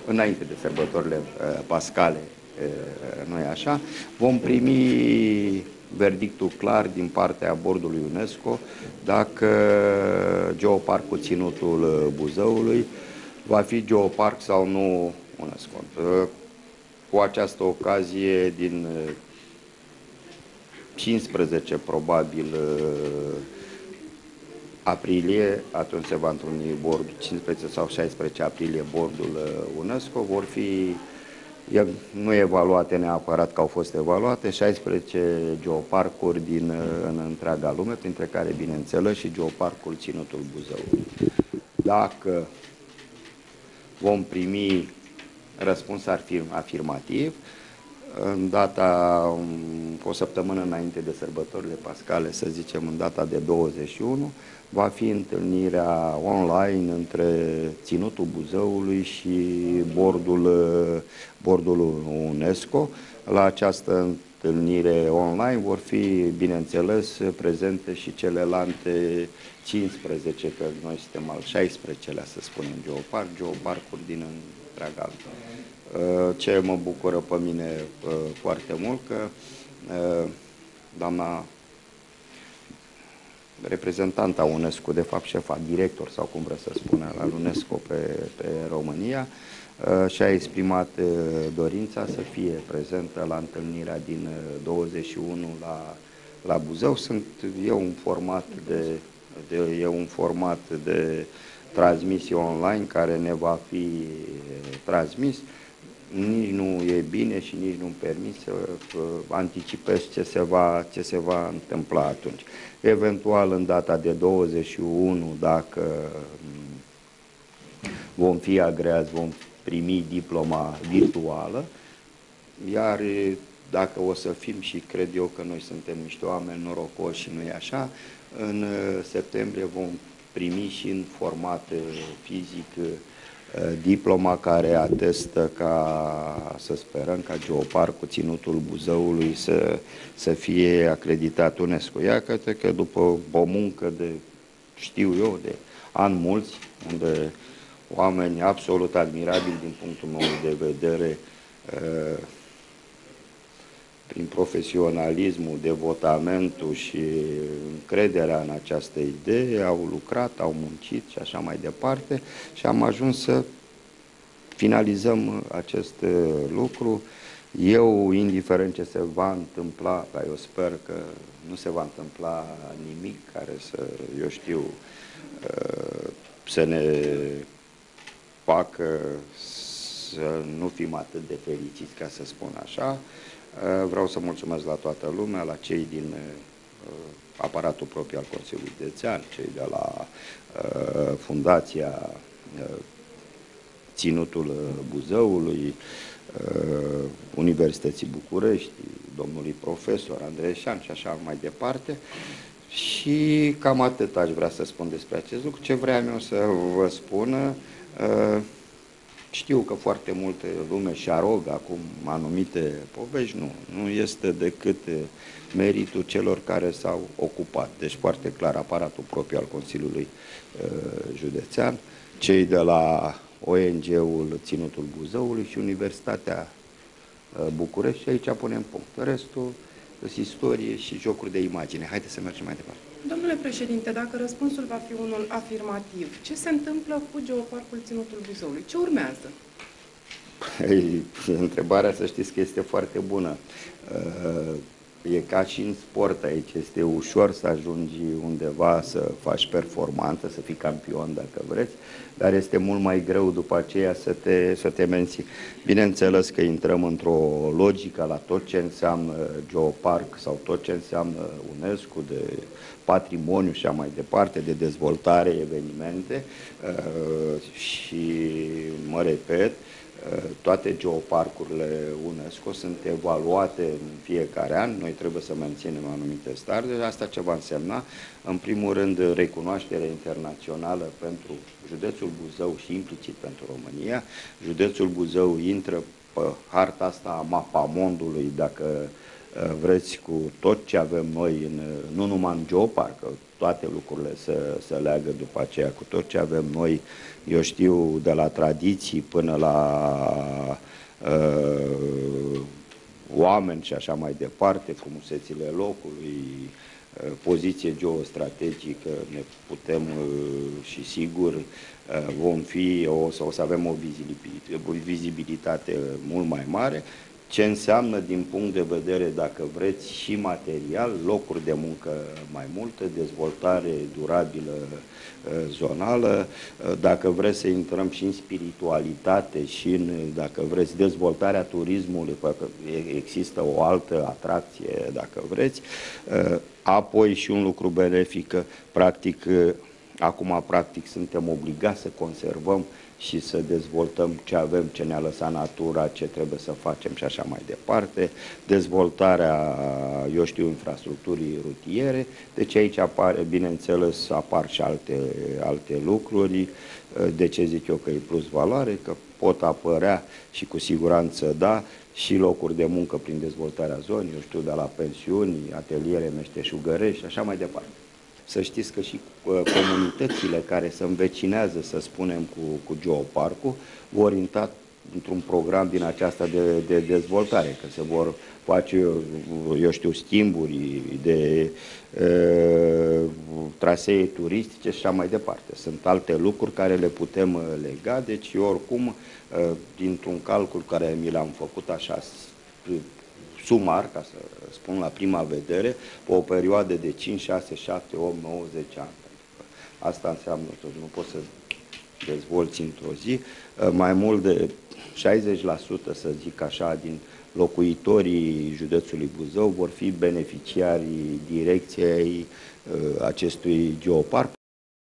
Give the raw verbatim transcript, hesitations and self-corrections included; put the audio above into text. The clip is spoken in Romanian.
înainte de sărbătorile pascale, nu e așa, vom primi verdictul clar din partea bordului UNESCO dacă geoparcul Ținutul Buzăului va fi geoparc sau nu UNESCO. Cu această ocazie, din cincisprezece probabil aprilie, atunci se va întruni bordul, cincisprezece sau șaisprezece aprilie, bordul UNESCO, vor fi nu evaluate neapărat că au fost evaluate, șaisprezece geoparcuri din în întreaga lume, printre care, bineînțeles, și geoparcul Ținutul Buzăului. Dacă vom primi răspuns afirmativ, în data, o săptămână înainte de sărbătorile pascale, să zicem în data de douăzeci și unu, va fi întâlnirea online între Ținutul Buzăului și bordul, bordul UNESCO. La această întâlnire online vor fi, bineînțeles, prezente și celelalte cincisprezece, că noi suntem al șaisprezecelea, să spunem, geoparc, geoparcuri din întreaga lume. Ce mă bucură pe mine foarte mult, că doamna reprezentanta UNESCO, de fapt șefa, director sau cum vreți să spună, la UNESCO pe, pe România, și-a exprimat dorința să fie prezentă la întâlnirea din douăzeci și unu la, la Buzău. Sunt eu un format de, de, e un format de transmisie online care ne va fi transmis. Nici nu e bine și nici nu-mi permis să anticipez ce se, va, ce se va întâmpla atunci. Eventual, în data de douăzeci și unu, dacă vom fi agreați, vom primi diploma virtuală, iar dacă o să fim, și cred eu că noi suntem niște oameni norocoși și nu e așa, în septembrie vom primi și în format fizic diploma care atestă ca, să sperăm, ca geoparcul Ținutul Buzăului să, să fie acreditat UNESCO. Iată că după o muncă de, știu eu, de ani mulți, unde oameni absolut admirabili din punctul meu de vedere, prin profesionalismul, devotamentul și încrederea în această idee, au lucrat, au muncit și așa mai departe și am ajuns să finalizăm acest lucru. Eu, indiferent ce se va întâmpla, dar eu sper că nu se va întâmpla nimic care să, eu știu, să ne facă să nu fim atât de fericiți, ca să spun așa. Vreau să mulțumesc la toată lumea, la cei din uh, aparatul propriu al Consiliului Județean, cei de la uh, Fundația uh, Ținutul Buzăului, uh, Universității București, domnului profesor Andreeșan și așa mai departe. Și cam atât aș vrea să spun despre acest lucru. Ce vreau eu să vă spun, uh, știu că foarte multe lume și arogă acum anumite povești, nu. Nu este decât meritul celor care s-au ocupat. Deci foarte clar aparatul propriu al Consiliului uh, Județean, cei de la O N G-ul Ținutul Buzăului și Universitatea uh, București și aici punem punct. Restul sunt istorie și jocuri de imagine. Haideți să mergem mai departe. Domnule președinte, dacă răspunsul va fi unul afirmativ, ce se întâmplă cu geoparcul Ținutul Buzăului? Ce urmează? Păi, întrebarea, să știți că este foarte bună. E ca și în sport aici, este ușor să ajungi undeva să faci performanță, să fii campion dacă vreți, dar este mult mai greu după aceea să te, să te menții. Bineînțeles că intrăm într-o logică la tot ce înseamnă geoparc sau tot ce înseamnă UNESCO, de patrimoniu și așa mai departe, de dezvoltare, evenimente și, mă repet, toate geoparcurile UNESCO sunt evaluate în fiecare an. Noi trebuie să menținem anumite standarde. Asta ce va însemna? În primul rând, recunoașterea internațională pentru județul Buzău și implicit pentru România. Județul Buzău intră pe harta asta a mapamondului, dacă vreți, cu tot ce avem noi, în, nu numai în geoparc, toate lucrurile să, să leagă după aceea cu tot ce avem noi, eu știu, de la tradiții până la uh, oameni și așa mai departe, frumusețile locului, uh, poziție geostrategică, ne putem uh, și sigur uh, vom fi, o, o să avem o vizibilitate, o vizibilitate mult mai mare, ce înseamnă din punct de vedere, dacă vreți, și material, locuri de muncă mai multe, dezvoltare durabilă zonală, dacă vreți să intrăm și în spiritualitate și în, dacă vreți, dezvoltarea turismului, pentru că există o altă atracție, dacă vreți, apoi și un lucru benefic, practic, acum practic suntem obligați să conservăm și să dezvoltăm ce avem, ce ne-a lăsat natura, ce trebuie să facem și așa mai departe, dezvoltarea, eu știu, infrastructurii rutiere, deci aici apare, bineînțeles, apar și alte, alte lucruri, de ce zic eu că e plus valoare, că pot apărea și cu siguranță da, și locuri de muncă prin dezvoltarea zonei, eu știu, de la pensiuni, ateliere meșteșugărești și așa mai departe. Să știți că și comunitățile care se învecinează, să spunem, cu, cu geoparcul, vor intra într-un program din aceasta de, de dezvoltare, că se vor face, eu știu, schimburi de uh, trasee turistice și așa mai departe. Sunt alte lucruri care le putem lega, deci eu oricum, uh, dintr-un calcul care mi l-am făcut așa sumar, ca să spun la prima vedere, pe o perioadă de cinci, șase, șapte, opt, nouă, zece ani. Asta înseamnă că nu poți să dezvolți într-o zi. Mai mult de șaizeci la sută, să zic așa, din locuitorii județului Buzău vor fi beneficiarii direcției acestui geoparc.